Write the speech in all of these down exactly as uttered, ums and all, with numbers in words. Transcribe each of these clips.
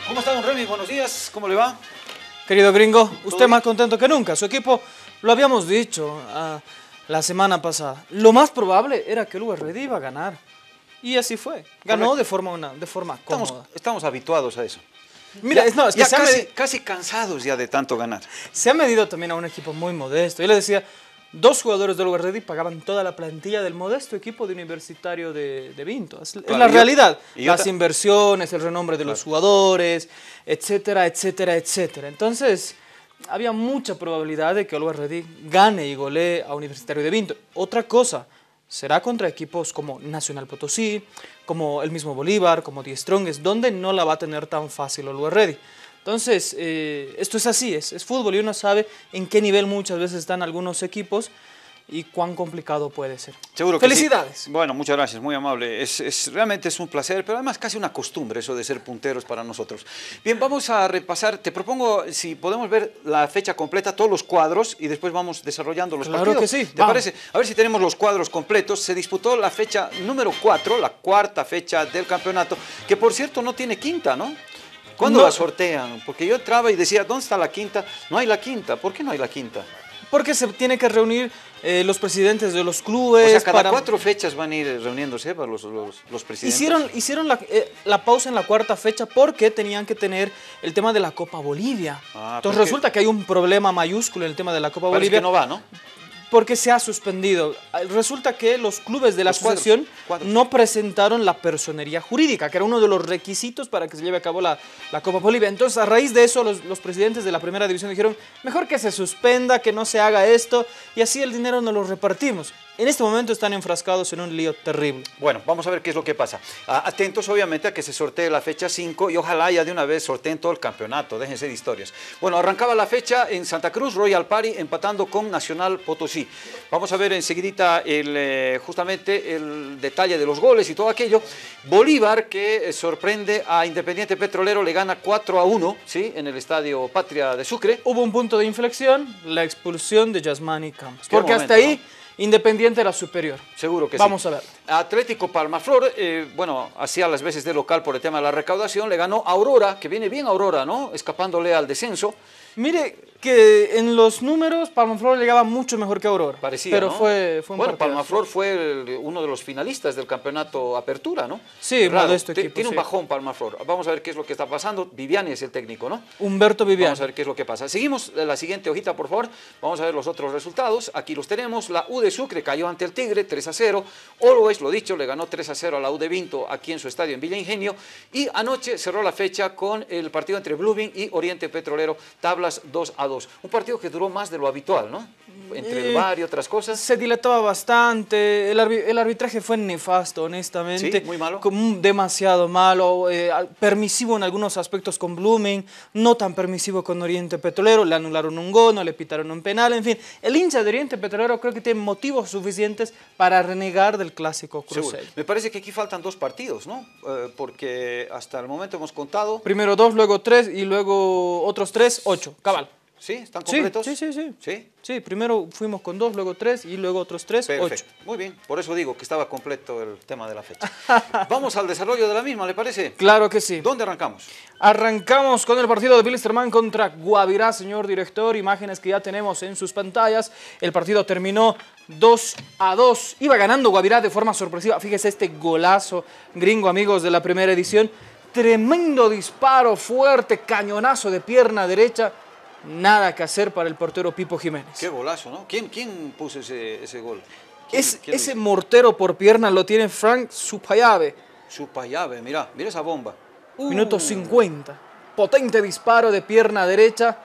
¿Cómo está, don Remy? Buenos días, ¿cómo le va? Querido gringo, usted más contento que nunca. Su equipo, lo habíamos dicho uh, la semana pasada, lo más probable era que el U R D iba a ganar. Y así fue. Ganó de forma, una, de forma cómoda. Estamos, estamos habituados a eso. Mira, ya, es, no, es que ya se casi, ha casi cansados ya de tanto ganar. Se ha medido también a un equipo muy modesto. Yo le decía, dos jugadores del U R D pagaban toda la plantilla del modesto equipo de Universitario de, de Vinto. Es, claro, es la y realidad. Y Las inversiones, el renombre de claro. los jugadores, etcétera, etcétera, etcétera. Entonces, había mucha probabilidad de que el U R D gane y golee a Universitario de Vinto. Otra cosa, será contra equipos como Nacional Potosí, como el mismo Bolívar, como Die Strongest, donde no la va a tener tan fácil el U R D. Entonces, eh, esto es así, es, es fútbol y uno sabe en qué nivel muchas veces están algunos equipos y cuán complicado puede ser. Seguro que ¡Felicidades! Sí. Bueno, muchas gracias, muy amable. Es, es, realmente es un placer, pero además casi una costumbre eso de ser punteros para nosotros. Bien, vamos a repasar, te propongo si podemos ver la fecha completa, todos los cuadros y después vamos desarrollando los claro partidos. Claro que sí. ¿Te vamos. parece? A ver si tenemos los cuadros completos. Se disputó la fecha número cuatro, la cuarta fecha del campeonato, que por cierto no tiene quinta, ¿no? ¿Cuándo no. la sortean? Porque yo entraba y decía, ¿dónde está la quinta? No hay la quinta. ¿Por qué no hay la quinta? Porque se tiene que reunir eh, los presidentes de los clubes. O sea, cada para... cuatro fechas van a ir reuniéndose los, los, los presidentes. Hicieron, hicieron la, eh, la pausa en la cuarta fecha porque tenían que tener el tema de la Copa Bolivia. Ah, Entonces resulta que... que hay un problema mayúsculo en el tema de la Copa Parece Bolivia. que no va, ¿no? Porque se ha suspendido. Resulta que los clubes de la los asociación cuadros, cuadros. no presentaron la personería jurídica, que era uno de los requisitos para que se lleve a cabo la, la Copa Bolivia. Entonces, a raíz de eso, los, los presidentes de la primera división dijeron, mejor que se suspenda, que no se haga esto, y así el dinero no lo repartimos. En este momento están enfrascados en un lío terrible. Bueno, vamos a ver qué es lo que pasa. Atentos, obviamente, a que se sortee la fecha cinco y ojalá ya de una vez sorteen todo el campeonato. Déjense de historias. Bueno, arrancaba la fecha en Santa Cruz, Royal Party empatando con Nacional Potosí. Vamos a ver enseguidita el, eh, justamente el detalle de los goles y todo aquello. Bolívar, que eh, sorprende a Independiente Petrolero, le gana cuatro a uno, ¿sí? En el Estadio Patria de Sucre. Hubo un punto de inflexión, la expulsión de Yasmani Campos. Porque momento, hasta ahí... ¿no? Independiente era superior. Seguro que Vamos sí. Vamos a ver. Atlético Palmaflor, eh, bueno, hacía las veces de local por el tema de la recaudación, le ganó a Aurora, que viene bien Aurora, ¿no? Escapándole al descenso. Mire que en los números Palmaflor llegaba mucho mejor que Aurora. Parecía, pero ¿no? fue, fue un Bueno, partido. Palmaflor fue el, uno de los finalistas del campeonato Apertura, ¿no? Sí, modesto equipo. Tiene sí. un bajón Palmaflor. Vamos a ver qué es lo que está pasando. Viviani es el técnico, ¿no? Humberto Viviani. Vamos a ver qué es lo que pasa. Seguimos la siguiente hojita, por favor. Vamos a ver los otros resultados. Aquí los tenemos. La U de Sucre cayó ante el Tigre, tres a cero. Always, lo dicho, le ganó tres a cero a la U de Vinto aquí en su estadio en Villa Ingenio. Y anoche cerró la fecha con el partido entre Blooming y Oriente Petrolero, tablas dos a dos. Un partido que duró más de lo habitual, ¿no? Entre eh, el V A R y otras cosas. Se dilataba bastante, el, arbi el arbitraje fue nefasto, honestamente. Sí, muy malo. Como demasiado malo, eh, permisivo en algunos aspectos con Blooming, no tan permisivo con Oriente Petrolero, le anularon un gol, no le pitaron un penal, en fin. El hincha de Oriente Petrolero creo que tiene motivos suficientes para renegar del clásico cruceño. Me parece que aquí faltan dos partidos, ¿no? Eh, porque hasta el momento hemos contado... Primero dos, luego tres y luego otros tres, ocho, cabal. ¿Sí? ¿Están completos? Sí, sí, sí, sí. ¿Sí? Sí, primero fuimos con dos, luego tres y luego otros tres, Perfecto. ocho. Muy bien, por eso digo que estaba completo el tema de la fecha. Vamos al desarrollo de la misma, ¿le parece? Claro que sí. ¿Dónde arrancamos? Arrancamos con el partido de Wilstermann contra Guavirá, señor director. Imágenes que ya tenemos en sus pantallas. El partido terminó dos a dos. Iba ganando Guavirá de forma sorpresiva. Fíjese este golazo gringo, amigos de la primera edición. Tremendo disparo, fuerte, cañonazo de pierna derecha. Nada que hacer para el portero Pipo Jiménez. Qué golazo, ¿no? ¿Quién, quién puso ese, ese gol? ¿Quién, es, quién ese mortero por pierna lo tiene Frank Supayave. Supayave, mira, mira esa bomba. Uh. Minuto cincuenta. Potente disparo de pierna derecha.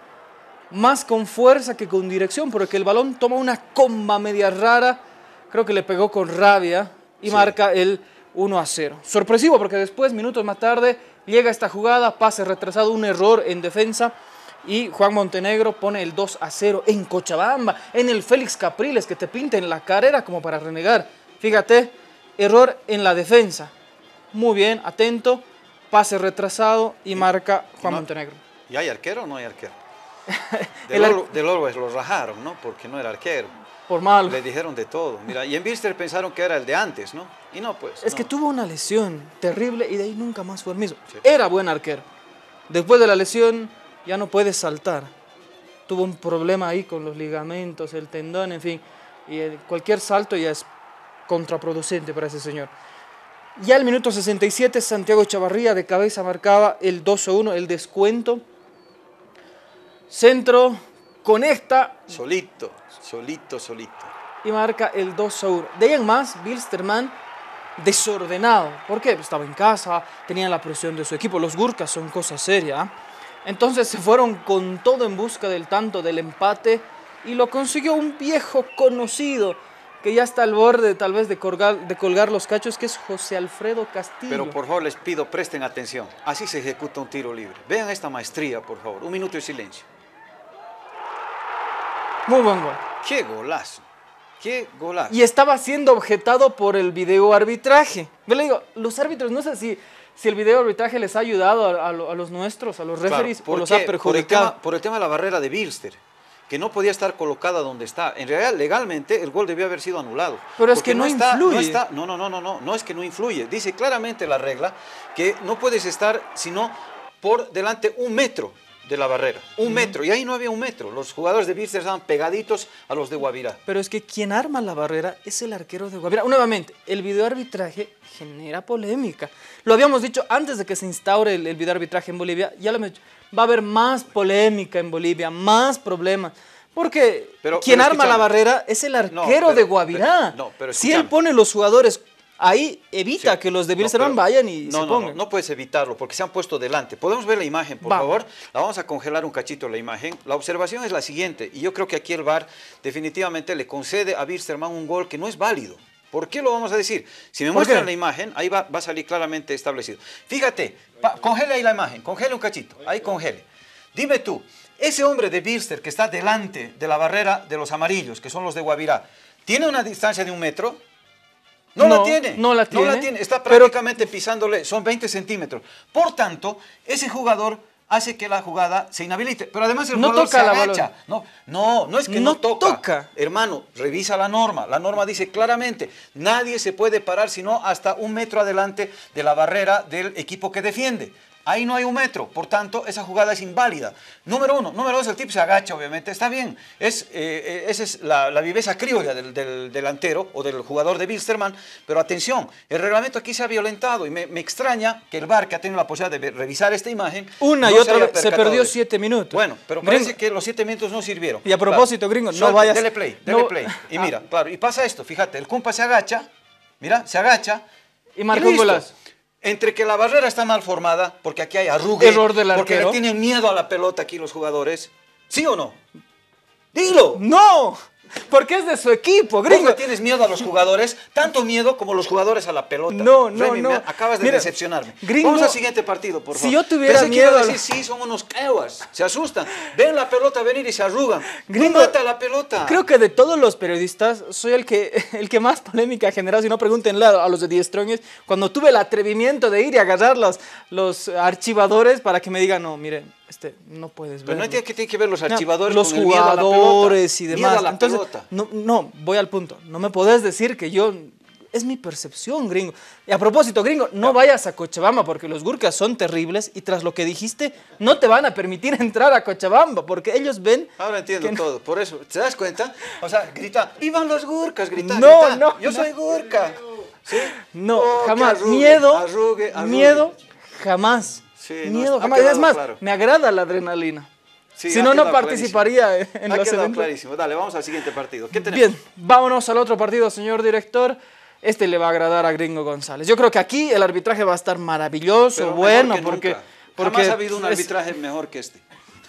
Más con fuerza que con dirección, porque el balón toma una comba media rara. Creo que le pegó con rabia y sí. Marca el uno a cero. Sorpresivo porque después, minutos más tarde, llega esta jugada, pase retrasado, un error en defensa. Y Juan Montenegro pone el dos a cero en Cochabamba, en el Félix Capriles, que te pinta en la carrera como para renegar. Fíjate, error en la defensa. Muy bien, atento, pase retrasado y marca Juan no, Montenegro. ¿Y hay arquero o no hay arquero? Del, ar... del Always lo rajaron, ¿no? Porque no era arquero. Por malo. Le dijeron de todo. Mira, y en Birster pensaron que era el de antes, ¿no? Y no, pues. Es no. que tuvo una lesión terrible y de ahí nunca más fue el mismo. Sí. Era buen arquero. Después de la lesión ya no puede saltar. Tuvo un problema ahí con los ligamentos, el tendón, en fin. Y el, cualquier salto ya es contraproducente para ese señor. Ya al minuto sesenta y siete, Santiago Chavarría de cabeza marcaba el dos a uno, el descuento. Centro, conecta. Solito, solito, solito. Y marca el dos a uno. De ahí en más, Wilstermann desordenado. ¿Por qué? Estaba en casa, tenía la presión de su equipo. Los Gurkas son cosa seria, ¿eh? Entonces se fueron con todo en busca del tanto, del empate. Y lo consiguió un viejo conocido que ya está al borde tal vez de colgar, de colgar los cachos, que es José Alfredo Castillo. Pero por favor les pido, presten atención. Así se ejecuta un tiro libre. Vean esta maestría, por favor. Un minuto de silencio. Muy buen gol. ¡Qué golazo! ¡Qué golazo! Y estaba siendo objetado por el video arbitraje. Yo le digo, los árbitros, no sé si, si el video arbitraje les ha ayudado a, a, a los nuestros, a los referees, claro, o los qué? ha perjudicado. Por el, tema, por el tema de la barrera de Bilster, que no podía estar colocada donde está. En realidad, legalmente, el gol debió haber sido anulado. Pero es que no, no está, influye. No, está, no, no, no, no, no, no es que no influye. Dice claramente la regla que no puedes estar sino por delante un metro de la barrera. Un uh-huh. metro. Y ahí no había un metro. Los jugadores de Bilster estaban pegaditos a los de Guavirá. Pero es que quien arma la barrera es el arquero de Guavirá. Nuevamente, el videoarbitraje genera polémica. Lo habíamos dicho antes de que se instaure el, el videoarbitraje en Bolivia. Ya lo hemos dicho. Va a haber más polémica en Bolivia, más problemas. Porque pero, quien pero arma la barrera es el arquero no, pero, de Guavirá. Pero, no, pero si él pone los jugadores ahí, evita sí, que los de Bilstermann no, vayan y no, se no, pongan. No, no puedes evitarlo porque se han puesto delante. ¿Podemos ver la imagen, por Va. favor? La vamos a congelar un cachito la imagen. La observación es la siguiente, y yo creo que aquí el V A R definitivamente le concede a Bilstermann un gol que no es válido. ¿Por qué lo vamos a decir? Si me muestran la imagen, ahí va, va a salir claramente establecido. Fíjate, pa, congele ahí la imagen, congele un cachito, ahí congele. Dime tú, ese hombre de Bilster que está delante de la barrera de los amarillos, que son los de Guavirá, ¿tiene una distancia de un metro? No, no la tiene. No la tiene. No la tiene. Está prácticamente pero... pisándole, son veinte centímetros. Por tanto, ese jugador hace que la jugada se inhabilite. Pero además el no jugador toca se la agacha. No, no, no es que no, no toca. toca. Hermano, revisa la norma. La norma dice claramente, nadie se puede parar sino hasta un metro adelante de la barrera del equipo que defiende. Ahí no hay un metro, por tanto, esa jugada es inválida. Número uno. Número dos, el tipo se agacha, obviamente, está bien. Es, eh, esa es la, la viveza criolla del, del delantero o del jugador de Bilstermann, pero atención, el reglamento aquí se ha violentado y me, me extraña que el V A R, que ha tenido la posibilidad de revisar esta imagen, Una no y otra se, vez se perdió siete minutos. Bueno, pero gringo. Parece que los siete minutos no sirvieron. Y a propósito, claro. gringo, no Suerte, vayas... Dele play, dele no, play. Y ah. mira, claro, y pasa esto, fíjate, el compa se agacha, mira, se agacha. Y marcó un golazo. Entre que la barrera está mal formada, porque aquí hay arrugue, error del arquero, porque le tienen miedo a la pelota aquí los jugadores, ¿sí o no? ¡Dilo! ¡No! Porque es de su equipo, gringo. ¿Vos le tienes miedo a los jugadores? Tanto miedo como los jugadores a la pelota. No, no, Remy, no. Acabas de Mira, decepcionarme. Gringo, vamos al siguiente partido, por favor. Si yo tuviera Pensé miedo... que iba a decir, sí, son unos caguas. Se asustan. Ven la pelota venir y se arrugan. Gringo, no mata la pelota. Creo que de todos los periodistas, soy el que, el que más polémica ha generado. Si no, pregúntenle a los de Die Strongest. Cuando tuve el atrevimiento de ir y agarrar los, los archivadores para que me digan, no, mire, este, no puedes ver. Pero no entiendo qué tienen que ver los archivadores no, los con jugadores el miedo a la pelota. y demás. Miedo a la Entonces, pelota. No, no, voy al punto. No me podés decir que yo... Es mi percepción, gringo. Y a propósito, gringo, no vayas a Cochabamba porque los Gurkas son terribles y tras lo que dijiste, no te van a permitir entrar a Cochabamba porque ellos ven... Ahora entiendo no... todo, por eso, ¿te das cuenta? O sea, grita, ¡vivan los Gurkas! Grita, no, grita. no, yo no. soy Gurka. ¿Sí? No, oh, jamás. Arrugue, miedo, arrugue, arrugue. miedo, jamás. Sí, miedo, no, jamás. Es más, claro. me agrada la adrenalina. Sí, si no, no participaría clarísimo. en ha los quedado eventos. Clarísimo. Dale, vamos al siguiente partido. ¿Qué tenemos? Bien, vámonos al otro partido, señor director. Este le va a agradar a Gringo González. Yo creo que aquí el arbitraje va a estar maravilloso, Pero bueno, que porque, porque... Jamás ha habido un es... arbitraje mejor que este.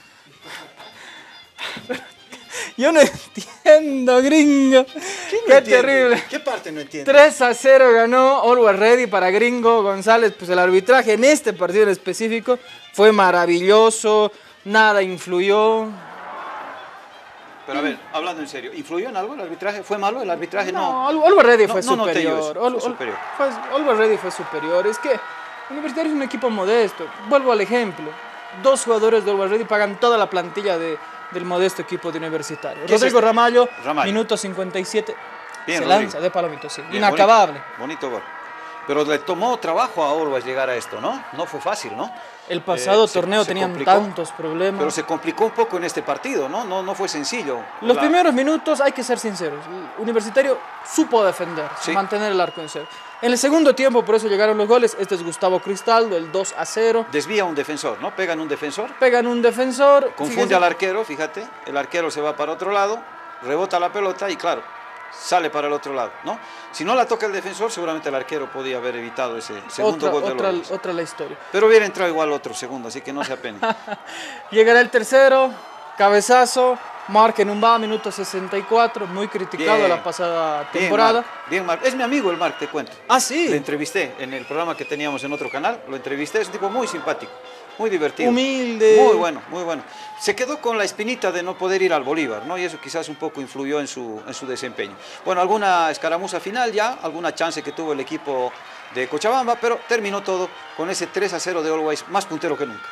Yo no entiendo, gringo. Qué entiende? terrible. ¿Qué parte no entiende? tres a cero ganó Always Ready para Gringo González. Pues el arbitraje en este partido en específico fue maravilloso, nada influyó. Pero a ver, hablando en serio, ¿influyó en algo el arbitraje? ¿Fue malo el arbitraje? No. No, Always Ready fue no, no superior. No, fue superior. Always Ready fue superior. Es que Universitario es un equipo modesto. Vuelvo al ejemplo. Dos jugadores de Always Ready pagan toda la plantilla de, del modesto equipo de Universitario. Rodrigo es este? Ramallo, Ramallo, minuto cincuenta y siete. Bien, se Rodrigo. lanza de palomito, sí. Bien, Inacabable. Bonito, bonito gol. Pero le tomó trabajo a Always llegar a esto, ¿no? No fue fácil, ¿no? El pasado Eh, se- torneo se tenían complicó, tantos problemas. Pero se complicó un poco en este partido, ¿no? No, no fue sencillo. Los La- primeros minutos, hay que ser sinceros, el Universitario supo defender, Sí. mantener el arco en cero. En el segundo tiempo, por eso llegaron los goles. Este es Gustavo Cristaldo, el dos a cero. Desvía a un defensor, ¿no? Pegan un defensor, Pegan un defensor. confunde fíjense, al arquero, fíjate. El arquero se va para otro lado, rebota la pelota y claro, sale para el otro lado, ¿no? Si no la toca el defensor, seguramente el arquero podía haber evitado ese segundo otra, gol de otra, Always. otra la historia. Pero hubiera entrado igual otro segundo, así que no se apene. Llegará el tercero, cabezazo, Marc en un va, minuto sesenta y cuatro, muy criticado Bien. la pasada Bien, temporada. Marc, bien, Marc. Es mi amigo el Marc, te cuento. Ah, sí. Le entrevisté en el programa que teníamos en otro canal, lo entrevisté, es un tipo muy simpático, muy divertido. Humilde. Muy bueno, muy bueno. Se quedó con la espinita de no poder ir al Bolívar, ¿no? Y eso quizás un poco influyó en su, en su desempeño. Bueno, alguna escaramuza final ya, alguna chance que tuvo el equipo de Cochabamba, pero terminó todo con ese tres a cero de Always, más puntero que nunca.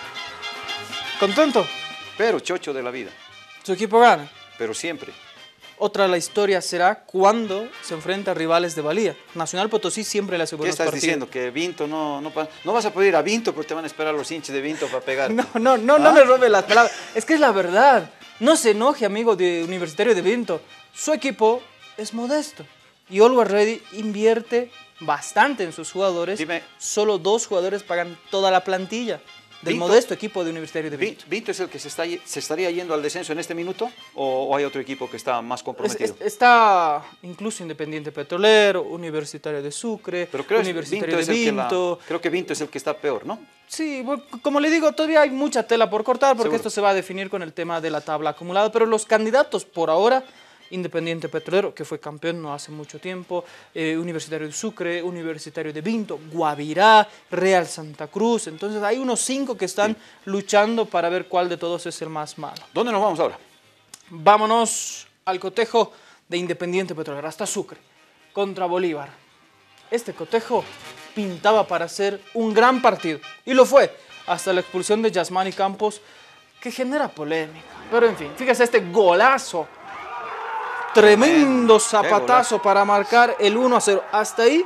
¿Contento? Pero chocho de la vida, Su equipo gana. pero siempre. Otra la historia será cuando se enfrenta a rivales de valía. Nacional Potosí siempre le hace ¿Qué buenos estás partidos. diciendo? Que Vinto no, no, pa- no vas a poder ir a Vinto porque te van a esperar los hinchas de Vinto para pegar. No, no, no, ¿Ah? no me robe las palabras. Es que es la verdad. No se enoje, amigo de Universitario de Vinto. Su equipo es modesto. Y Always Ready invierte bastante en sus jugadores. Dime. Solo dos jugadores pagan toda la plantilla del Vinto- modesto equipo de Universitario de Vi- Vinto. ¿Vinto es el que se, está, ye- se estaría yendo al descenso en este minuto o, o hay otro equipo que está más Es- comprometido? es- está incluso Independiente Petrolero, Universitario de Sucre, Pero creo, es- Universitario Vinto de es el que la- Vinto. creo que Vinto es el que está peor, ¿no? Sí, bueno, como le digo, todavía hay mucha tela por cortar porque Seguro. esto se va a definir con el tema de la tabla acumulada, pero los candidatos por ahora, Independiente Petrolero, que fue campeón no hace mucho tiempo, eh, Universitario de Sucre, Universitario de Vinto, Guavirá, Real Santa Cruz, entonces hay unos cinco que están luchando para ver cuál de todos es el más malo. ¿Dónde nos vamos ahora? Vámonos al cotejo de Independiente Petrolero, hasta Sucre, contra Bolívar. Este cotejo pintaba para ser un gran partido, y lo fue, hasta la expulsión de Yasmani Campos, que genera polémica. Pero en fin, fíjese este golazo, tremendo Qué zapatazo golazo. para marcar el uno a cero. Hasta ahí,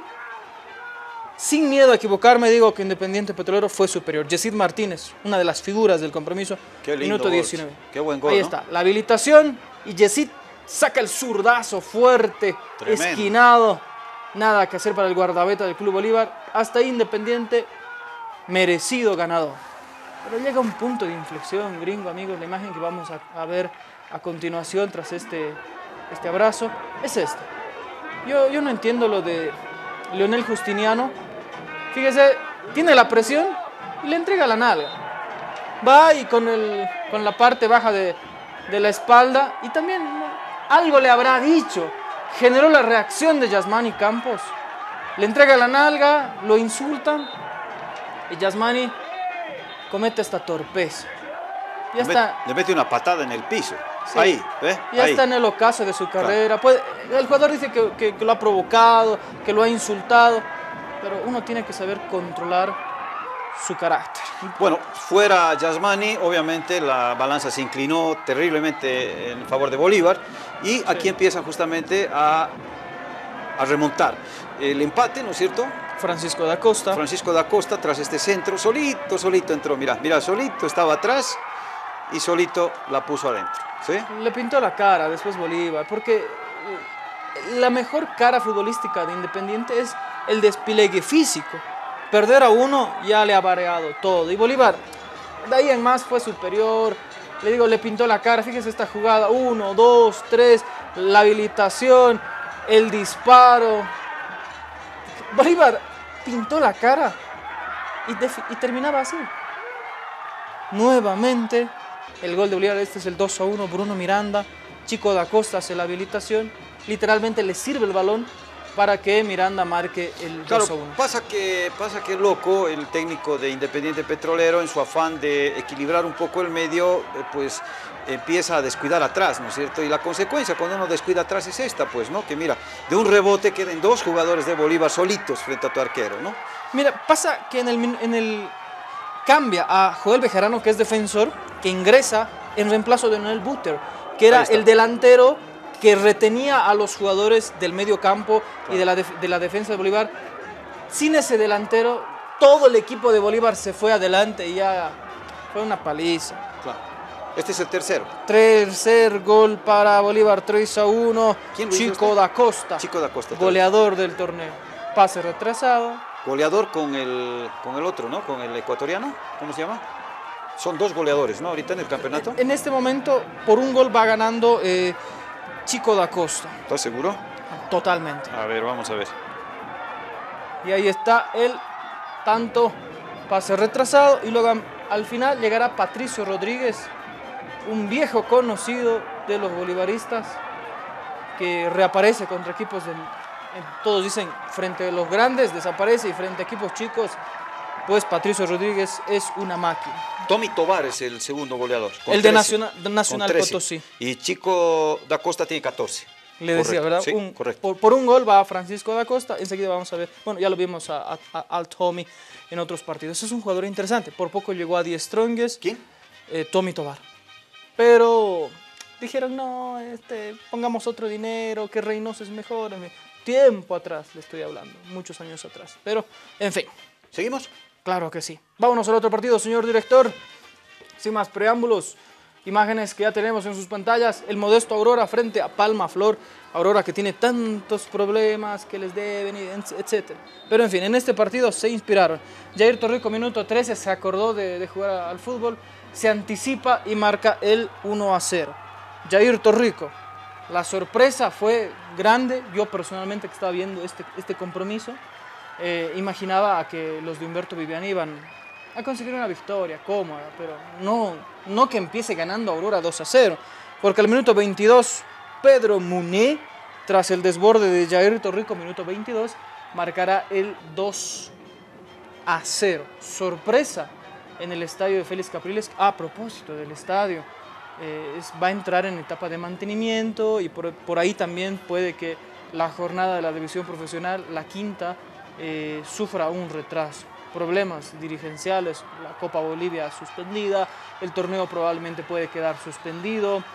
sin miedo a equivocarme, digo que Independiente Petrolero fue superior. Yesid Martínez, una de las figuras del compromiso, Qué lindo minuto gol. diecinueve. Qué buen gol, Ahí ¿no? está, la habilitación y Yesid saca el zurdazo fuerte, Tremendo. esquinado. Nada que hacer para el guardameta del Club Bolívar. Hasta ahí Independiente, merecido ganador. Pero llega un punto de inflexión, gringo, amigos. La imagen que vamos a, a ver a continuación tras este, este abrazo es esta. Yo, yo no entiendo lo de Leonel Justiniano. Fíjese, tiene la presión y le entrega la nalga. Va y con, el, con la parte baja de, de la espalda y también ¿no? algo le habrá dicho. Generó la reacción de Yasmani Campos. Le entrega la nalga, lo insultan y Yasmani comete esta torpeza. Ya Le, met- está, le mete una patada en el piso. Sí. Ahí, ¿ves? ya Ahí. está en el ocaso de su carrera. Puede- el jugador dice que, que- que lo ha provocado, que lo ha insultado, pero uno tiene que saber controlar su carácter. Bueno, fuera Yasmani, obviamente la balanza se inclinó terriblemente en favor de Bolívar y aquí empieza justamente a, a remontar. El empate, ¿no es cierto? Francisco da Costa. Francisco da Costa tras este centro, solito, solito entró, mira, mira, solito estaba atrás y solito la puso adentro, ¿sí? Le pintó la cara después Bolívar, porque eh, la mejor cara futbolística de Independiente es el despliegue físico. Perder a uno ya le ha variado todo. Y Bolívar, de ahí en más fue superior. Le digo, le pintó la cara. Fíjese esta jugada. Uno, dos, tres. La habilitación, el disparo. Bolívar pintó la cara y, defi- y terminaba así. Nuevamente el gol de Bolívar, este es el dos a uno, Bruno Miranda, Chico da Costa hace la habilitación, literalmente le sirve el balón para que Miranda marque el Claro, dos a uno. pasa que, pasa que loco el técnico de Independiente Petrolero en su afán de equilibrar un poco el medio, eh, pues empieza a descuidar atrás, ¿no es cierto? Y la consecuencia cuando uno descuida atrás es esta, pues, ¿no? Que mira, de un rebote queden dos jugadores de Bolívar solitos frente a tu arquero, ¿no? Mira, pasa que en el, min- en el cambia a Joel Bejarano, que es defensor, que ingresa en reemplazo de Noel Buter, que era Ahí está. el delantero que retenía a los jugadores del medio campo y de la, def- de la defensa de Bolívar sin ese delantero, todo el equipo de Bolívar se fue adelante y ya fue una paliza. Claro. Este es el tercero. Tercer gol para Bolívar, tres a uno. ¿Quién lo hizo Chico usted? da Costa. Chico da Costa. Goleador del torneo. Pase retrasado. Goleador con el, con el otro, ¿no? Con el ecuatoriano, ¿cómo se llama? Son dos goleadores, ¿no? Ahorita en el campeonato. En este momento, por un gol va ganando eh, Chico da Costa. ¿Estás seguro? Totalmente. A ver, vamos a ver. Y ahí está el tanto pase retrasado. Y luego al final llegará Patricio Rodríguez, un viejo conocido de los bolivaristas que reaparece contra equipos del... Todos dicen, frente a los grandes desaparece y frente a equipos chicos, pues Patricio Rodríguez es una máquina. Tommy Tovar es el segundo goleador. El de Nacional, de Nacional Potosí. Y Chico da Costa tiene catorce. Le decía, Correcto. ¿verdad? Sí, un, correcto. Por, por un gol va Francisco da Costa, enseguida vamos a ver, bueno, ya lo vimos a, a, a, al Tommy en otros partidos. Es un jugador interesante, por poco llegó a Die Strongest. ¿Quién? Eh, Tommy Tovar. Pero dijeron, no, este, pongamos otro dinero, que Reynoso es mejor. Tiempo atrás le estoy hablando, muchos años atrás. Pero, en fin. ¿Seguimos? Claro que sí. Vámonos al otro partido, señor director. Sin más preámbulos, imágenes que ya tenemos en sus pantallas. El modesto Aurora frente a Palma Flor. Aurora que tiene tantos problemas que les deben, etcétera. Pero en fin, en este partido se inspiraron. Jair Torrico, minuto trece, se acordó de, de jugar al fútbol. Se anticipa y marca el uno a cero. Jair Torrico. La sorpresa fue grande. Yo personalmente que estaba viendo este, este compromiso, eh, imaginaba a que los de Humberto Viviani iban a conseguir una victoria cómoda, pero no, no que empiece ganando Aurora dos a cero, porque al minuto veintidós, Pedro Muné, tras el desborde de Jair Torrico, minuto veintidós, marcará el dos a cero. Sorpresa en el estadio de Félix Capriles. A propósito del estadio, eh, es, va a entrar en etapa de mantenimiento y por, por ahí también puede que la jornada de la división profesional, la quinta, eh, sufra un retraso. Problemas dirigenciales, la Copa Bolivia suspendida, el torneo probablemente puede quedar suspendido.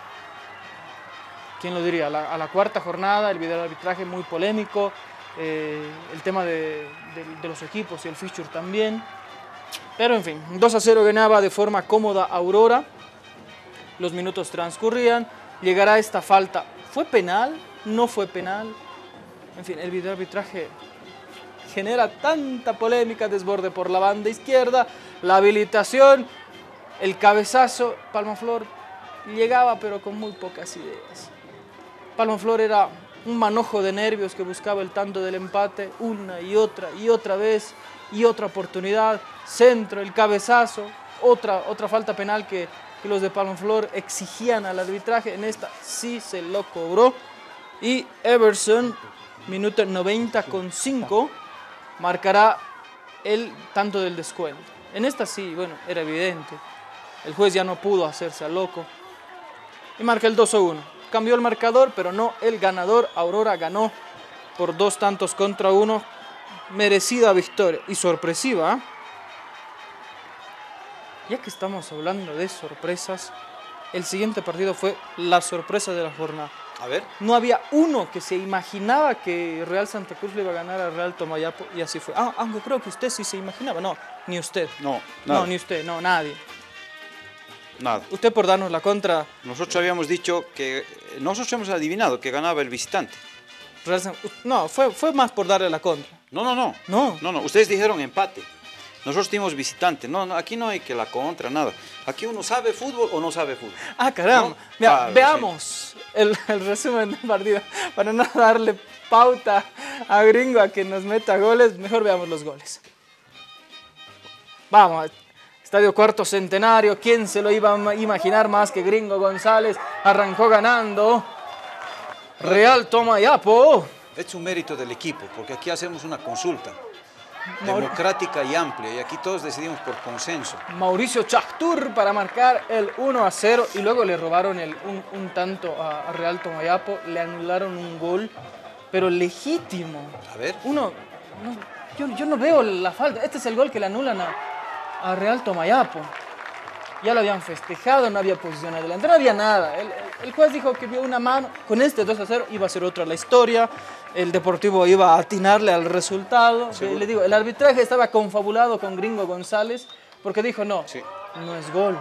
¿Quién lo diría? A la, a la cuarta jornada, el video de arbitraje muy polémico, eh, el tema de, de, de los equipos y el fixture también. Pero en fin, dos a cero ganaba de forma cómoda Aurora. Los minutos transcurrían, llegará esta falta. ¿Fue penal? ¿No fue penal? En fin, el video de arbitraje genera tanta polémica, desborde por la banda izquierda, la habilitación, el cabezazo. Palma Flor llegaba pero con muy pocas ideas. Palma Flor era un manojo de nervios que buscaba el tanto del empate una y otra y otra vez y otra oportunidad, centro, el cabezazo, otra, otra falta penal que, que los de Palma Flor exigían al arbitraje. En esta sí se lo cobró y Everson, minuto noventa con cinco, marcará el tanto del descuento. En esta sí, bueno, era evidente. El juez ya no pudo hacerse al loco y marca el dos a uno. Cambió el marcador, pero no el ganador. Aurora ganó por dos tantos contra uno. Merecida victoria y sorpresiva. ¿eh? Ya que estamos hablando de sorpresas, el siguiente partido fue la sorpresa de la jornada. A ver. No había uno que se imaginaba que Real Santa Cruz le iba a ganar a Real Tomayapo y así fue. Ah, aunque creo que usted sí se imaginaba. No, ni usted. No, nada. No, ni usted, no, nadie. Nada. Usted por darnos la contra. Nosotros habíamos dicho que... Nosotros hemos adivinado que ganaba el visitante. Real San- No, fue, fue más por darle la contra. No, no, no. No. No, no. Ustedes dijeron empate. Nosotros dimos visitante. No, no, aquí no hay que la contra, nada. Aquí uno sabe fútbol o no sabe fútbol. Ah, caramba. ¿No? Mira, Claro, veamos el, el resumen del partido. Para no darle pauta a Gringo a que nos meta goles, mejor veamos los goles. Vamos, Estadio Cuarto Centenario. ¿Quién se lo iba a imaginar más que Gringo González? Arrancó ganando Real Tomayapo. Es un mérito del equipo, porque aquí hacemos una consulta Maur- democrática y amplia, y aquí todos decidimos por consenso. Mauricio Chactur para marcar el uno a cero y luego le robaron el, un, un tanto a, a Real Tomayapo, le anularon un gol, pero legítimo. A ver. Uno, no, yo, yo no veo la falta. Este es el gol que le anulan a, a Real Tomayapo. Ya lo habían festejado, no había posición adelante, no había nada. El, el, el juez dijo que vio una mano. Con este dos a cero iba a ser otra la historia. el Deportivo iba a atinarle al resultado. ¿Seguro? Le digo, el arbitraje estaba confabulado con Gringo González porque dijo, no, Sí. no es gol.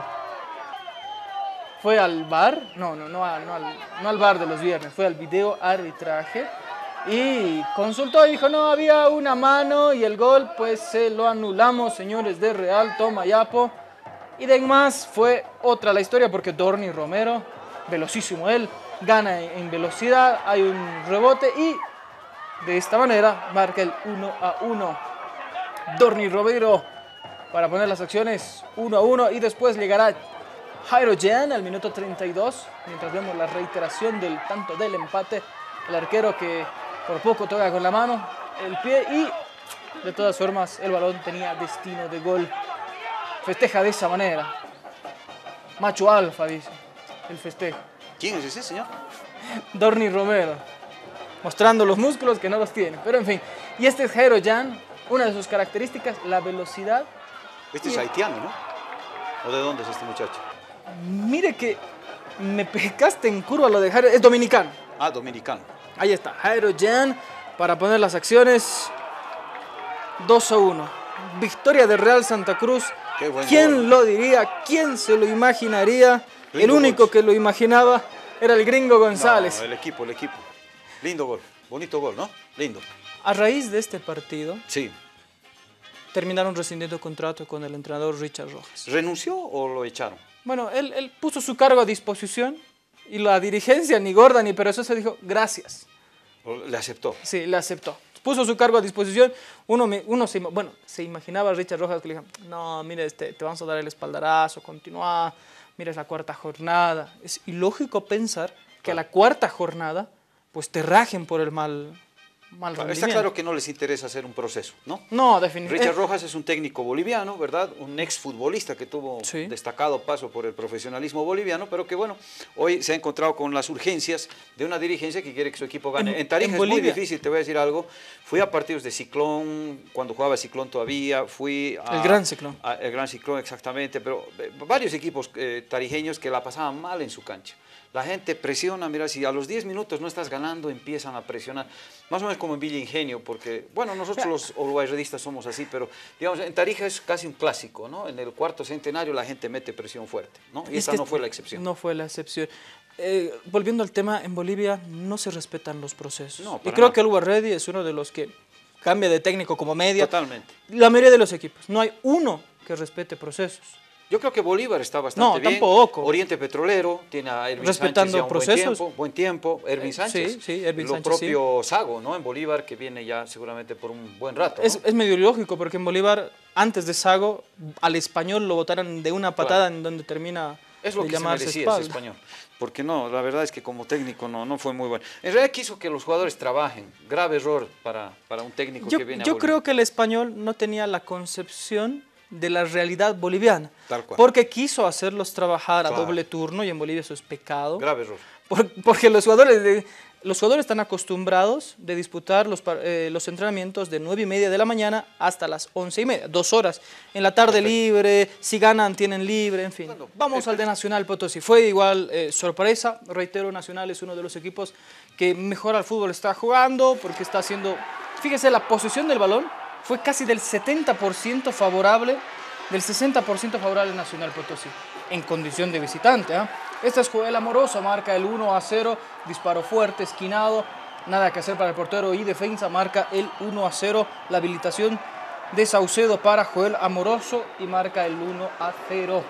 Fue al V A R, no, no, no, al- no, al, no al V A R de los viernes, fue al video arbitraje y consultó y dijo, no, había una mano y el gol, pues se lo anulamos, señores de Real Tomayapo. Y de más fue otra la historia porque Dorni Romero, velocísimo él, gana en velocidad, hay un rebote y de esta manera marca el uno a uno. Dorni Romero para poner las acciones uno a uno y después llegará Jairo Jean al minuto treinta y dos, mientras vemos la reiteración del tanto del empate. El arquero que por poco toca con la mano el pie y de todas formas el balón tenía destino de gol. Festeja de esa manera. Macho alfa, dice el festejo. ¿Quién es ese señor? Dorni Romero, mostrando los músculos que no los tiene. Pero en fin, y este es Jairo Jean, una de sus características, la velocidad. Este es haitiano, ¿no? ¿O de dónde es este muchacho? Mire que me pescaste en curva lo de Jairo, es dominicano. Ah, dominicano. Ahí está, Jairo Jean para poner las acciones dos a uno. Victoria de Real Santa Cruz. Qué buen ¿Quién gol. lo diría? ¿Quién se lo imaginaría? El Gringo único Gonz. que lo imaginaba era el Gringo González. No, el equipo, el equipo. Lindo gol, bonito gol, ¿no? Lindo. A raíz de este partido, Sí. terminaron rescindiendo contrato con el entrenador Richard Rojas. ¿Renunció o lo echaron? Bueno, él, él puso su cargo a disposición y la dirigencia, ni gorda ni perezosa, dijo gracias. ¿O le aceptó? Sí, le aceptó. Puso su cargo a disposición. Uno, me- uno se, ima- bueno, se imaginaba a Richard Rojas que le dijo, no, mire, este, te vamos a dar el espaldarazo, continúa, mira, es la cuarta jornada. Es ilógico pensar que a la cuarta jornada, pues te rajen por el mal, mal Está rendimiento. claro que no les interesa hacer un proceso, ¿no? No, definitivamente. Richard Rojas es un técnico boliviano, ¿verdad? Un exfutbolista que tuvo Sí. destacado paso por el profesionalismo boliviano, pero que bueno, hoy se ha encontrado con las urgencias de una dirigencia que quiere que su equipo gane. En- En, Tarija en es muy Bolivia. difícil, te voy a decir algo. Fui a partidos de Ciclón, cuando jugaba Ciclón todavía, fui a... El Gran Ciclón. a- el Gran Ciclón, exactamente, pero eh, varios equipos eh, tarijeños que la pasaban mal en su cancha. La gente presiona, mira, si a los diez minutos no estás ganando, empiezan a presionar. Más o menos como en Villa Ingenio, porque, bueno, nosotros los uruguayredistas somos así, pero, digamos, en Tarija es casi un clásico, ¿no? En el cuarto centenario la gente mete presión fuerte, ¿no? Y Es esta que no fue la excepción. No fue la excepción. Eh, volviendo al tema, en Bolivia no se respetan los procesos. No, y para creo nada. que el Ubarredi es uno de los que cambia de técnico como media. Totalmente. La mayoría de los equipos. No hay uno que respete procesos. Yo creo que Bolívar está bastante No, bien. tampoco. Oriente Petrolero tiene a Ervin Respetando Sánchez ya un procesos. buen tiempo. Buen tiempo. Ervin Eh, Sánchez. sí, sí, Ervin Lo Sánchez, sí. propio Sago, ¿no? En Bolívar, que viene ya seguramente por un buen rato, ¿no? Es, es medio ilógico porque en Bolívar, antes de Sago, al español lo votaron de una patada en donde termina Es lo de que se llamarse merecía espalda. ese español. Porque no, la verdad es que como técnico no, no fue muy bueno. En realidad quiso que los jugadores trabajen. Grave error para, para un técnico Yo, que viene a yo Bolivia. creo que el español no tenía la concepción de la realidad boliviana. Tal cual. Porque quiso hacerlos trabajar a Claro. doble turno y en Bolivia eso es pecado. Grave error. Por- porque los jugadores, de- los jugadores están acostumbrados de disputar los, par- eh, los entrenamientos de nueve y media de la mañana hasta las once y media, dos horas. En la tarde Perfecto. libre, si ganan tienen libre, en fin. Bueno, Vamos al de Nacional Potosí. Fue igual eh, sorpresa, reitero, Nacional es uno de los equipos que mejor al fútbol está jugando porque está haciendo... Fíjese, la posesión del balón fue casi del setenta por ciento favorable, del sesenta por ciento favorable al Nacional Potosí, en condición de visitante. ¿ah? Este es Joel Amoroso, marca el uno a cero, disparo fuerte, esquinado, nada que hacer para el portero y defensa, marca el uno a cero, la habilitación de Saucedo para Joel Amoroso y marca el uno a cero.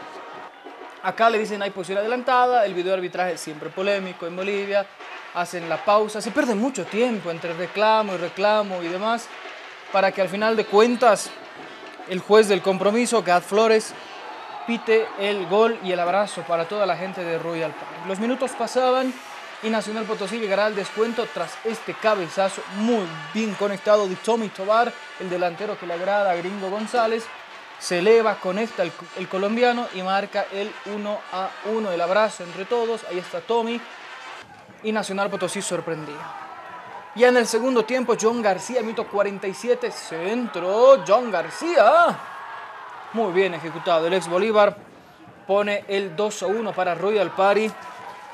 Acá le dicen hay posición adelantada, el video de arbitraje es siempre polémico en Bolivia, hacen la pausa, se pierde mucho tiempo entre reclamo y reclamo y demás, para que al final de cuentas el juez del compromiso, Gad Flores, pite el gol y el abrazo para toda la gente de Royal Park. Los minutos pasaban y Nacional Potosí llegará al descuento tras este cabezazo muy bien conectado de Tommy Tobar, el delantero que le agrada a Gringo González. Se eleva, conecta el, el colombiano y marca el uno a uno. El abrazo entre todos, ahí está Tommy. Y Nacional Potosí sorprendía. Ya en el segundo tiempo, John García, minuto cuarenta y siete, centro, John García. Muy bien ejecutado, el ex Bolívar pone el dos a uno para Royal Party.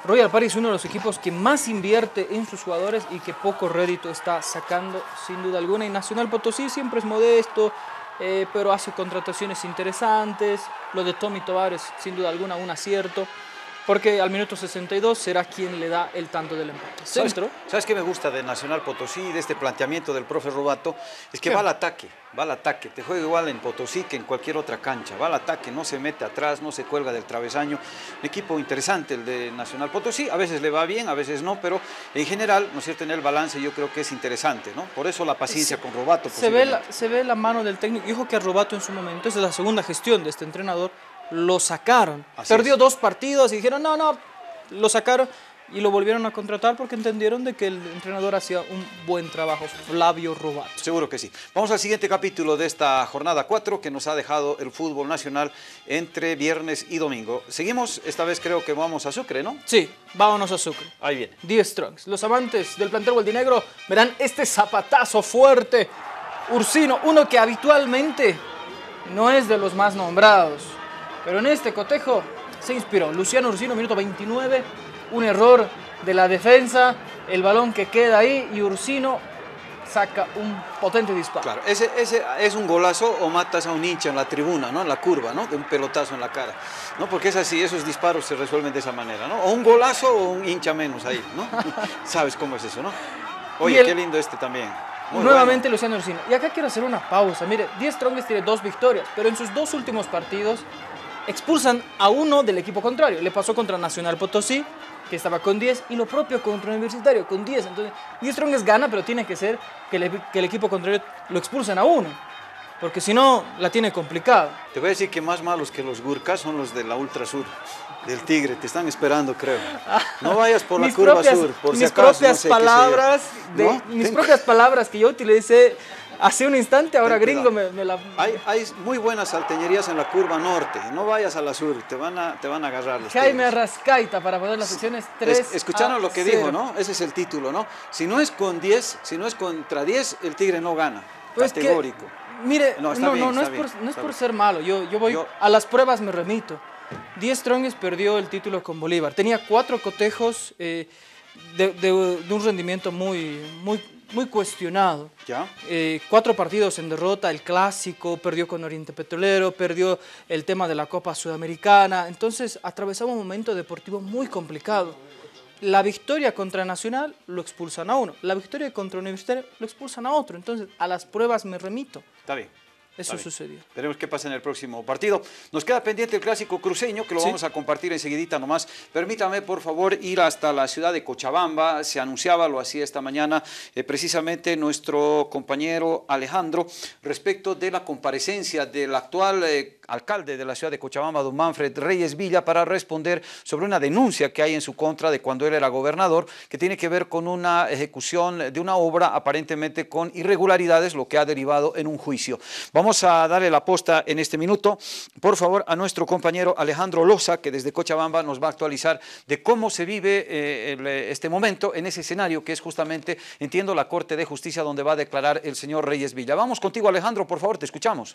Royal Party es uno de los equipos que más invierte en sus jugadores y que poco rédito está sacando, sin duda alguna. Y Nacional Potosí siempre es modesto, eh, pero hace contrataciones interesantes. Lo de Tommy Tovar es, sin duda alguna, un acierto, porque al minuto sesenta y dos será quien le da el tanto del empate. Centro. ¿Sabes, ¿Sabes qué me gusta de Nacional Potosí, de este planteamiento del profe Robato? Es que ¿Qué? va al ataque, va al ataque. Te juega igual en Potosí que en cualquier otra cancha. Va al ataque, no se mete atrás, no se cuelga del travesaño. Un equipo interesante el de Nacional Potosí. A veces le va bien, a veces no, pero en general, ¿no es cierto?, en el balance yo creo que es interesante, ¿no? Por eso la paciencia Se, con Robato. Se ve, la, se ve la mano del técnico. Dijo que a Robato en su momento, esa es la segunda gestión de este entrenador, lo sacaron. Así Perdió es. dos partidos y dijeron, no, no, lo sacaron y lo volvieron a contratar porque entendieron de que el entrenador hacía un buen trabajo. Flavio Robato. Seguro que sí. Vamos al siguiente capítulo de esta jornada cuatro que nos ha dejado el fútbol nacional entre viernes y domingo. Seguimos, esta vez creo que vamos a Sucre, ¿no? Sí, vámonos a Sucre. Ahí viene. diez Strongs. Los amantes del plantel gualdinegro verán este zapatazo fuerte. Ursino, uno que habitualmente no es de los más nombrados, pero en este cotejo se inspiró. Luciano Ursino, minuto veintinueve, un error de la defensa, el balón que queda ahí y Ursino saca un potente disparo. Claro, ese, ese es un golazo o matas a un hincha en la tribuna, ¿no? En la curva, ¿no? De un pelotazo en la cara, ¿no? Porque es así, esos disparos se resuelven de esa manera, ¿no? O un golazo o un hincha menos ahí, ¿no? ¿Sabes cómo es eso, no? Oye, el, qué lindo este también. Muy nuevamente bueno. Luciano Ursino. Y acá quiero hacer una pausa. Mire, diez Strongest tiene dos victorias, pero en sus dos últimos partidos expulsan a uno del equipo contrario. Le pasó contra Nacional Potosí, que estaba con diez, y lo propio contra Universitario, con diez. Entonces, diez Strongest gana, pero tiene que ser que, le, que el equipo contrario lo expulsen a uno, porque si no, la tiene complicada. Te voy a decir que más malos que los Gurkas son los de la Ultra Sur, del Tigre. Te están esperando, creo. No vayas por la mis curva propias, sur, por si mis acaso. Propias no sé palabras de, ¿no? Mis Ten... propias palabras que yo utilicé hace un instante, ahora Gringo me, me la... Hay, hay muy buenas salteñerías en la curva norte, no vayas a la sur, te van a, te van a agarrar los Jaime tigres. Arrascaita para poner las secciones tres es, Escucharon a lo que cero. dijo, ¿no? Ese es el título, ¿no? Si no es con diez, si no es contra diez, el Tigre no gana, pues categórico. Que, mire, no, no, bien, no, no, es bien, por, no es por ser malo, yo, yo voy yo... a las pruebas me remito. diez Strongest perdió el título con Bolívar, tenía cuatro cotejos eh, de, de, de un rendimiento muy, muy, muy cuestionado. ¿Ya? Eh, cuatro partidos en derrota, el clásico, perdió con Oriente Petrolero, perdió el tema de la Copa Sudamericana, entonces atravesaba un momento deportivo muy complicado. La victoria contra Nacional lo expulsan a uno, la victoria contra Universitario lo expulsan a otro, entonces a las pruebas me remito. Está bien. Eso sucedió. Veremos qué pasa en el próximo partido. Nos queda pendiente el clásico cruceño, que lo ¿Sí? vamos a compartir enseguidita nomás. Permítame, por favor, ir hasta la ciudad de Cochabamba. Se anunciaba, lo hacía esta mañana, eh, precisamente nuestro compañero Alejandro, respecto de la comparecencia del actual eh, alcalde de la ciudad de Cochabamba, don Manfred Reyes Villa, para responder sobre una denuncia que hay en su contra de cuando él era gobernador, que tiene que ver con una ejecución de una obra aparentemente con irregularidades, lo que ha derivado en un juicio. Vamos a darle la posta en este minuto, por favor, a nuestro compañero Alejandro Loza, que desde Cochabamba nos va a actualizar de cómo se vive eh, el, este momento en ese escenario que es justamente, entiendo, la Corte de Justicia donde va a declarar el señor Reyes Villa. Vamos contigo, Alejandro, por favor, te escuchamos.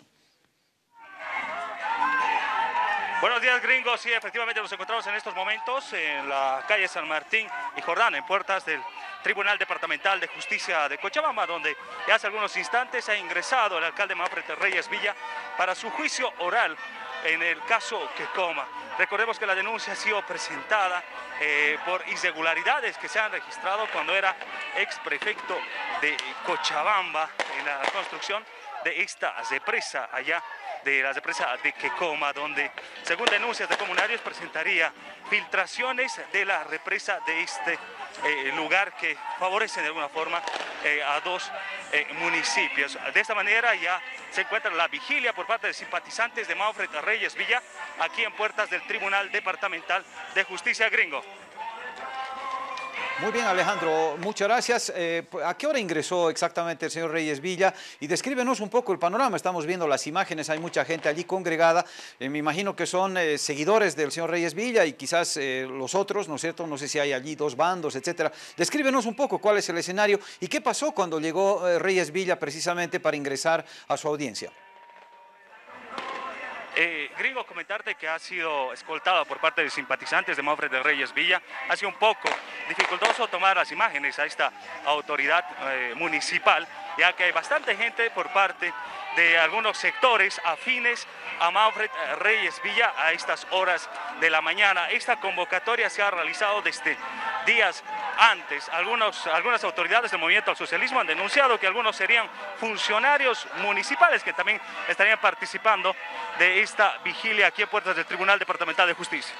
Buenos días, gringos. Sí, efectivamente nos encontramos en estos momentos en la calle San Martín y Jordán, en puertas del Tribunal Departamental de Justicia de Cochabamba, donde hace algunos instantes ha ingresado el alcalde Manfred Reyes Villa para su juicio oral en el caso Quecoma. Recordemos que la denuncia ha sido presentada eh, por irregularidades que se han registrado cuando era ex prefecto de Cochabamba en la construcción de esta represa allá de la represa de Quecoma, donde, según denuncias de comunarios, presentaría filtraciones de la represa de este eh, lugar que favorecen de alguna forma eh, a dos eh, municipios. De esta manera ya se encuentra la vigilia por parte de simpatizantes de Manfred Reyes Villa aquí en puertas del Tribunal Departamental de Justicia, gringo. Muy bien, Alejandro, muchas gracias. Eh, ¿A qué hora ingresó exactamente el señor Reyes Villa? Y descríbenos un poco el panorama. Estamos viendo las imágenes, hay mucha gente allí congregada. Eh, me imagino que son eh, seguidores del señor Reyes Villa y quizás eh, los otros, ¿no es cierto? No sé si hay allí dos bandos, etcétera. Descríbenos un poco cuál es el escenario y qué pasó cuando llegó eh, Reyes Villa precisamente para ingresar a su audiencia. Eh, Gringo, comentarte que ha sido escoltado por parte de simpatizantes de Manfred de Reyes Villa. Ha sido un poco dificultoso tomar las imágenes a esta autoridad eh, municipal, ya que hay bastante gente por parte de algunos sectores afines a Manfred Reyes Villa a estas horas de la mañana. Esta convocatoria se ha realizado desde días antes. Algunos, algunas autoridades del Movimiento al Socialismo han denunciado que algunos serían funcionarios municipales que también estarían participando de esta vigilia aquí en puertas del Tribunal Departamental de Justicia.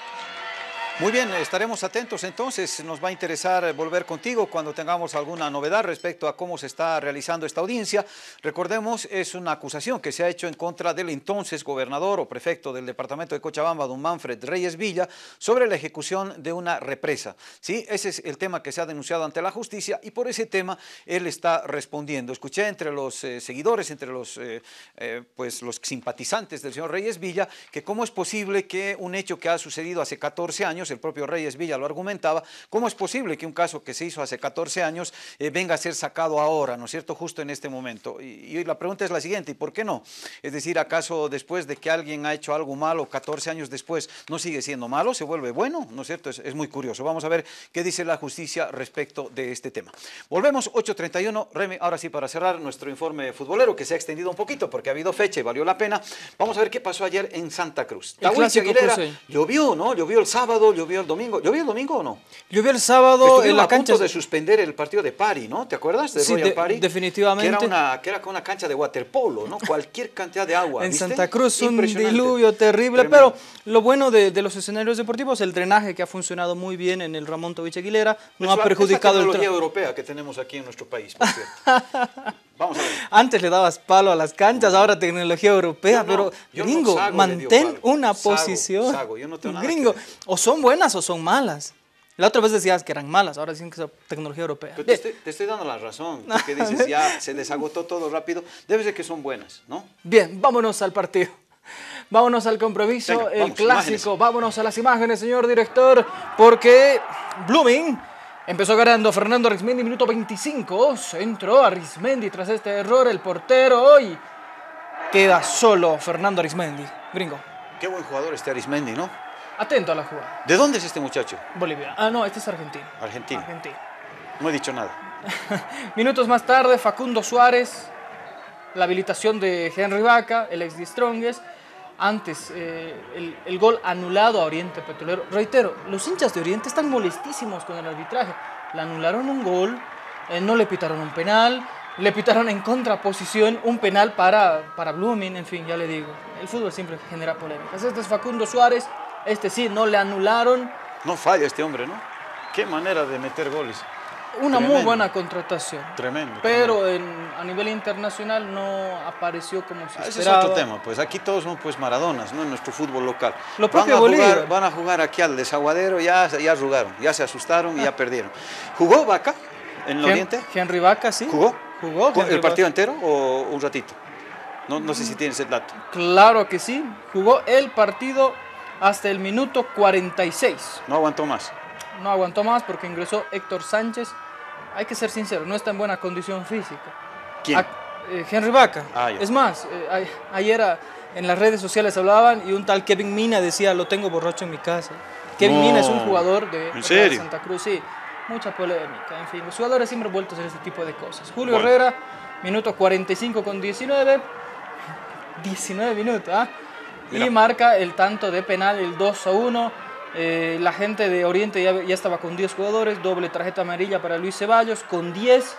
Muy bien, estaremos atentos entonces, nos va a interesar volver contigo cuando tengamos alguna novedad respecto a cómo se está realizando esta audiencia. Recordemos, es una acusación que se ha hecho en contra del entonces gobernador o prefecto del departamento de Cochabamba, don Manfred Reyes Villa, sobre la ejecución de una represa. ¿Sí? Ese es el tema que se ha denunciado ante la justicia y por ese tema él está respondiendo. Escuché entre los eh, seguidores, entre los, eh, eh, pues, los simpatizantes del señor Reyes Villa, que cómo es posible que un hecho que ha sucedido hace catorce años, el propio Reyes Villa lo argumentaba, ¿cómo es posible que un caso que se hizo hace catorce años eh, venga a ser sacado ahora, ¿no es cierto?, justo en este momento? Y, y la pregunta es la siguiente, ¿y por qué no? Es decir, ¿acaso después de que alguien ha hecho algo malo, catorce años después, no sigue siendo malo, se vuelve bueno? ¿No es cierto? Es, es muy curioso. Vamos a ver qué dice la justicia respecto de este tema. Volvemos, ocho treinta y uno, Remy, ahora sí para cerrar nuestro informe futbolero, que se ha extendido un poquito porque ha habido fecha y valió la pena. Vamos a ver qué pasó ayer en Santa Cruz. Tahuichi Aguilera, llovió, ¿no? Llovió el sábado, llovió el domingo. ¿Llovió el domingo o no? Llovió el sábado en la a cancha punto de suspender el partido de Pari, ¿no? ¿Te acuerdas de sí, Royal de, Pari? definitivamente. Que era, una, que era como una cancha de waterpolo, ¿no? Cualquier cantidad de agua. En ¿viste? Santa Cruz un diluvio terrible, Tremendo. Pero lo bueno de, de los escenarios deportivos, el drenaje que ha funcionado muy bien en el Ramón Tahuichi Aguilera, no Eso, ha perjudicado esa el tecnología europea que tenemos aquí en nuestro país, por cierto. Vamos a ver. Antes le dabas palo a las canchas, ahora tecnología europea, no, pero gringo, no mantén una sago, posición. Sago, yo no tengo nada gringo, que... o son buenas o son malas. La otra vez decías que eran malas, ahora dicen que es tecnología europea. Pero te, estoy, te estoy dando la razón, porque dices ya se desagotó todo rápido, debe ser que son buenas, ¿no? Bien, vámonos al partido. Vámonos al compromiso, Venga, el vamos, clásico, imágenes. Vámonos a las imágenes, señor director, porque Blooming empezó ganando Fernando Arismendi, minuto veinticinco, centro Arismendi tras este error, el portero hoy queda solo Fernando Arismendi, gringo. Qué buen jugador este Arismendi, ¿no? Atento a la jugada. ¿De dónde es este muchacho? Bolivia. Ah, no, este es argentino. Argentino. Argentino. No he dicho nada. Minutos más tarde, Facundo Suárez, la habilitación de Henry Vaca, el ex de Strongest. Antes, eh, el, el gol anulado a Oriente Petrolero. Reitero, los hinchas de Oriente están molestísimos con el arbitraje. Le anularon un gol, eh, no le pitaron un penal, le pitaron en contraposición un penal para, para Blooming, en fin, ya le digo. El fútbol siempre genera polémicas. Este es Facundo Suárez, este sí, no le anularon. No falla este hombre, ¿no? Qué manera de meter goles. Una Tremendo. muy buena contratación. Tremendo. Pero tremendo. En, a nivel internacional no apareció como se ah, ese esperaba. es otro tema, pues aquí todos son pues maradonas, ¿no? En nuestro fútbol local. Lo propio van, a Bolivia. jugar, van a jugar aquí al desaguadero, ya, ya arrugaron, ya se asustaron y ya perdieron. ¿Jugó Vaca en el Hen Oriente? Henry Vaca, sí. ¿Jugó? ¿Jugó? ¿El Henry partido Vaca. entero o un ratito? No, no sé si tienes el dato. Claro que sí. Jugó el partido hasta el minuto cuarenta y seis. No aguantó más. No aguantó más porque ingresó Héctor Sánchez. Hay que ser sincero, no está en buena condición física. ¿Quién? A, eh, Henry Vaca. Ah, es más, eh, a, ayer a, en las redes sociales hablaban y un tal Kevin Mina decía, lo tengo borracho en mi casa. Kevin no. Mina es un jugador de ¿En serio? Santa Cruz, sí. Mucha polémica, en fin. Los jugadores siempre vueltos a este tipo de cosas. Julio bueno. Herrera, minuto cuarenta y cinco con diecinueve. diecinueve minutos, ¿ah? ¿eh? Y marca el tanto de penal, el dos a uno. Eh, la gente de Oriente ya, ya estaba con diez jugadores, doble tarjeta amarilla para Luis Ceballos, con diez.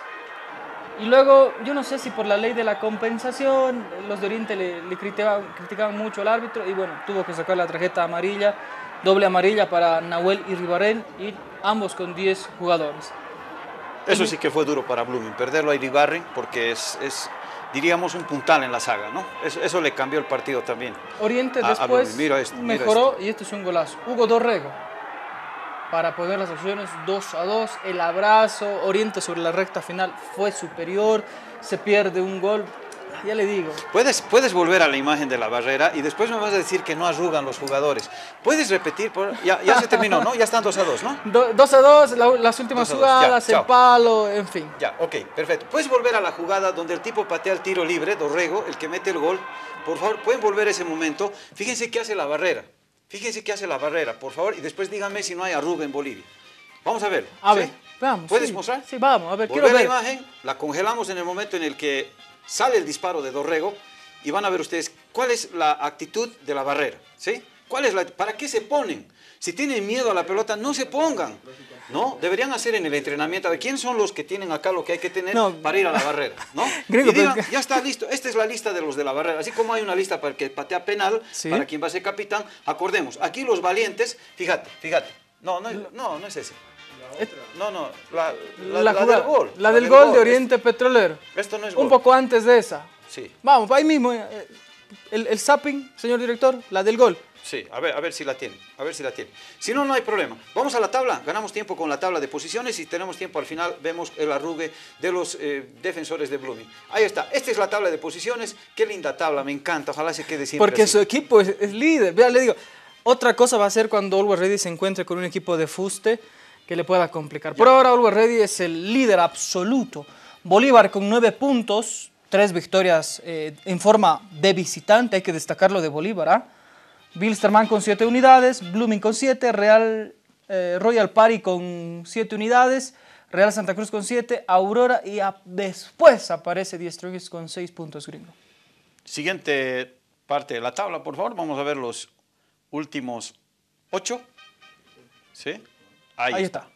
Y luego, yo no sé si por la ley de la compensación, los de Oriente le, le criticaban, criticaban mucho al árbitro y bueno, tuvo que sacar la tarjeta amarilla, doble amarilla para Nahuel y Ribarén, y ambos con diez jugadores. Eso sí que fue duro para Blooming, perderlo a Iribarren porque es... es... diríamos un puntal en la saga, ¿no? Eso, eso le cambió el partido también. Oriente a, después a mira esto, mejoró mira y este es un golazo. Hugo Dorrego para poner las opciones dos a dos. El abrazo, Oriente sobre la recta final fue superior, se pierde un gol. ya le digo. Puedes, puedes volver a la imagen de la barrera y después me vas a decir que no arrugan los jugadores. ¿Puedes repetir? Por, ya, ya se terminó, ¿no? Ya están dos a dos, ¿no? Do, dos a dos, la, las últimas dos a dos. jugadas, Ya, el chao. palo, en fin. Ya, ok, perfecto. ¿Puedes volver a la jugada donde el tipo patea el tiro libre, Dorrego, el que mete el gol? Por favor, ¿pueden volver a ese momento? Fíjense qué hace la barrera. Fíjense qué hace la barrera, por favor, y después díganme si no hay arruga en Bolivia. Vamos a ver. A ¿sí? ver, veamos. ¿Puedes sí. mostrar? Sí, vamos, a ver, Volver quiero la ver. imagen, la congelamos en el momento en el que sale el disparo de Dorrego y van a ver ustedes cuál es la actitud de la barrera, ¿sí? ¿Cuál es la, ¿Para qué se ponen? Si tienen miedo a la pelota, no se pongan, ¿no? Deberían hacer en el entrenamiento, a ver, ¿quién son los que tienen acá lo que hay que tener No. para ir a la barrera, ¿no? Gringo, Y digan, pero- ya está listo, esta es la lista de los de la barrera, así como hay una lista para el que patea penal, Sí. para quien va a ser capitán, acordemos, aquí los valientes, fíjate, fíjate, no, no, es- no, no es ese. No, no, la, la, La, la jugada- del gol. La del gol de Oriente Esto, Petrolero. esto no es Un gol. poco antes de esa. Sí, Vamos, ahí mismo. eh, El, el zapping, señor director, la del gol. sí, a ver, a ver si la tiene, a ver si la tiene. Si no, no hay problema. Vamos a la tabla, ganamos tiempo con la tabla de posiciones y tenemos tiempo al final, vemos el arrugue de los eh, defensores de Blooming. Ahí está, esta es la tabla de posiciones, qué linda tabla, me encanta, ojalá se quede siempre Porque así. su equipo es, es líder. Vea, le digo, otra cosa va a ser cuando Always Ready se encuentre con un equipo de fuste que le pueda complicar. Por ahora, Always Ready es el líder absoluto. Bolívar con nueve puntos, tres victorias eh, en forma de visitante, hay que destacarlo de Bolívar. ¿ah? Bilsterman con siete unidades, Blooming con siete, Real, eh, Royal Party con siete unidades, Real Santa Cruz con siete, Aurora y a- después aparece The Strongest con seis puntos, gringo. Siguiente parte de la tabla, por favor, vamos a ver los últimos ocho. ¿Sí? Ahí, Ahí está. está.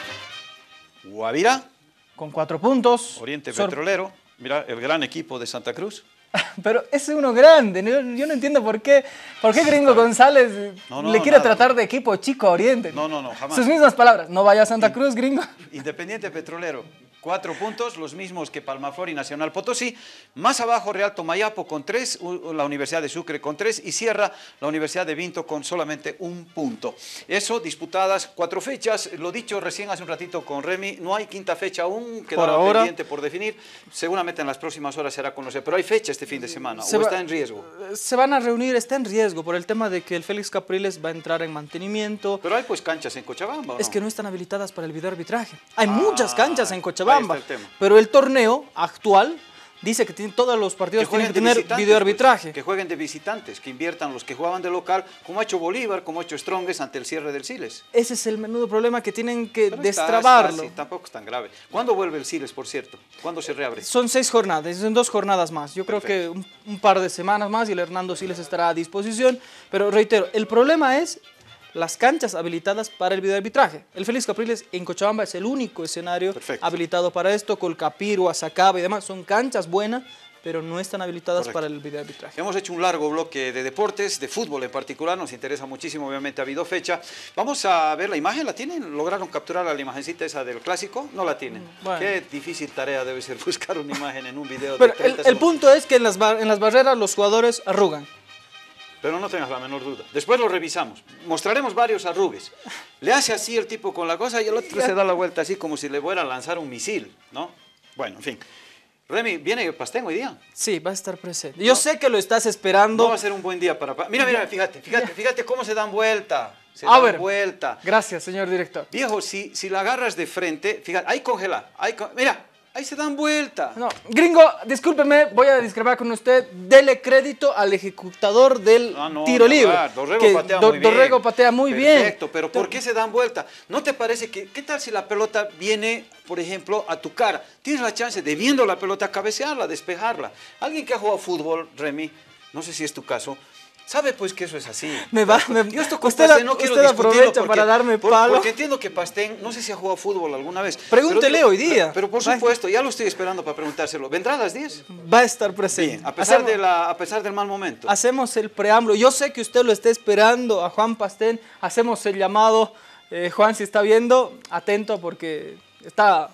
Guavira, Con cuatro puntos. Oriente Sor- Petrolero, mira, el gran equipo de Santa Cruz. Pero ese es uno grande. ¿no? Yo no entiendo por qué, por qué Gringo González eh, No, no, le quiere nada. tratar de equipo chico a Oriente. No, no, no, jamás. Sus mismas palabras. No vaya a Santa Cruz, Gringo. Independiente Petrolero, cuatro puntos, los mismos que Palmaflor y Nacional Potosí. Más abajo, Real Tomayapo con tres, u- la Universidad de Sucre con tres y cierra la Universidad de Vinto con solamente un punto. Eso, disputadas cuatro fechas. Lo dicho recién hace un ratito con Remy, no hay quinta fecha aún, quedaba ahora. pendiente por definir. Seguramente en las próximas horas se hará conocer, pero hay fecha este fin de semana, Se o va- está en riesgo. Se van a reunir, está en riesgo por el tema de que el Félix Capriles va a entrar en mantenimiento. Pero hay pues canchas en Cochabamba, ¿o Es no? que no están habilitadas para el videoarbitraje. Hay Ah, muchas canchas en ahí Cochabamba, está el tema. pero el torneo actual dice que tiene, todos los partidos tienen que de tener visitantes, videoarbitraje. pues, que jueguen de visitantes, que inviertan los que jugaban de local, como ha hecho Bolívar, como ha hecho Strongest ante el cierre del Siles. Ese es el menudo problema que tienen que Pero está- destrabarlo. está así, tampoco es tan grave. ¿Cuándo vuelve el Siles, por cierto? ¿Cuándo se reabre? Son seis jornadas, son dos jornadas más. Yo creo que un, un par de semanas más y el Hernando Siles estará a disposición. Pero reitero, el problema es las canchas habilitadas para el videoarbitraje. El Félix Capriles en Cochabamba es el único escenario Perfecto. habilitado para esto. Colcapiro, Azacaba y demás son canchas buenas, pero no están habilitadas Correcto. para el videoarbitraje. Hemos hecho un largo bloque de deportes, de fútbol en particular, nos interesa muchísimo, obviamente ha habido fecha. Vamos a ver la imagen, ¿la tienen? ¿Lograron capturar la imagencita esa del clásico? No la tienen. Bueno. Qué difícil tarea debe ser buscar una imagen en un video de Pero el, treinta el segundos. punto es que en las, bar- en las barreras los jugadores arrugan. Pero no tengas la menor duda. Después lo revisamos. Mostraremos varios arrugues. Le hace así el tipo con la cosa y el otro se da la vuelta así como si le fuera a lanzar un misil, ¿no? Bueno, en fin. Remy, ¿viene Pastén hoy día? Sí, va a estar presente. Yo sé que lo estás esperando. No va a ser un buen día para... Pa- Mira, mira, fíjate, fíjate, fíjate cómo se dan vuelta. Se A dan ver. vuelta. Gracias, señor director. Viejo, si, si la agarras de frente, fíjate, ahí congela, ahí con- mira, ahí se dan vuelta. No, gringo, discúlpeme, voy a discrepar con usted. Dele crédito al ejecutador del Ah, no, tiro ni libre. hablar. Dorrego que patea Do- muy bien. Dorrego patea muy bien. Perfecto, pero ¿por qué se dan vuelta? ¿No te parece que, qué tal si la pelota viene, por ejemplo, a tu cara? Tienes la chance de, viendo la pelota, cabecearla, despejarla. Alguien que ha jugado fútbol, Remy, no sé si es tu caso, sabe pues que eso es así. Me va- me- Yo esto con usted Pastén a- no quiero usted discutirlo aprovecha porque- para darme por- palo. Porque entiendo que Pastén, no sé si ha jugado fútbol alguna vez. Pregúntele pero digo- hoy día. Pero por Va. supuesto, ya lo estoy esperando para preguntárselo. ¿Vendrá a las diez? Va a estar presente. Bien, a pesar, Hacemos- de la, a pesar del mal momento. Hacemos el preámbulo. Yo sé que usted lo está esperando a Juan Pastén. Hacemos el llamado. Eh, Juan, si está viendo, atento porque está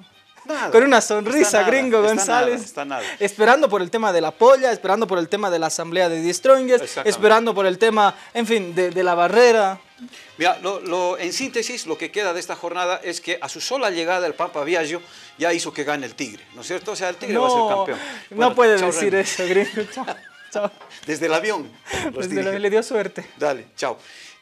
Nada. con una sonrisa, Está nada, gringo está González. nada, está nada. Esperando por el tema de la polla, esperando por el tema de la asamblea de The Strongest, Exactamente. esperando por el tema, en fin, de, de la barrera. Mira, lo, lo, en síntesis, lo que queda de esta jornada es que a su sola llegada el Pampa Viaggio ya hizo que gane el Tigre, ¿no es cierto? O sea, el Tigre no, va a ser campeón. Bueno, no puede chao, decir Remy. eso, gringo. Chao, chao. Desde el avión. Desde el avión le dio suerte. Dale, chao.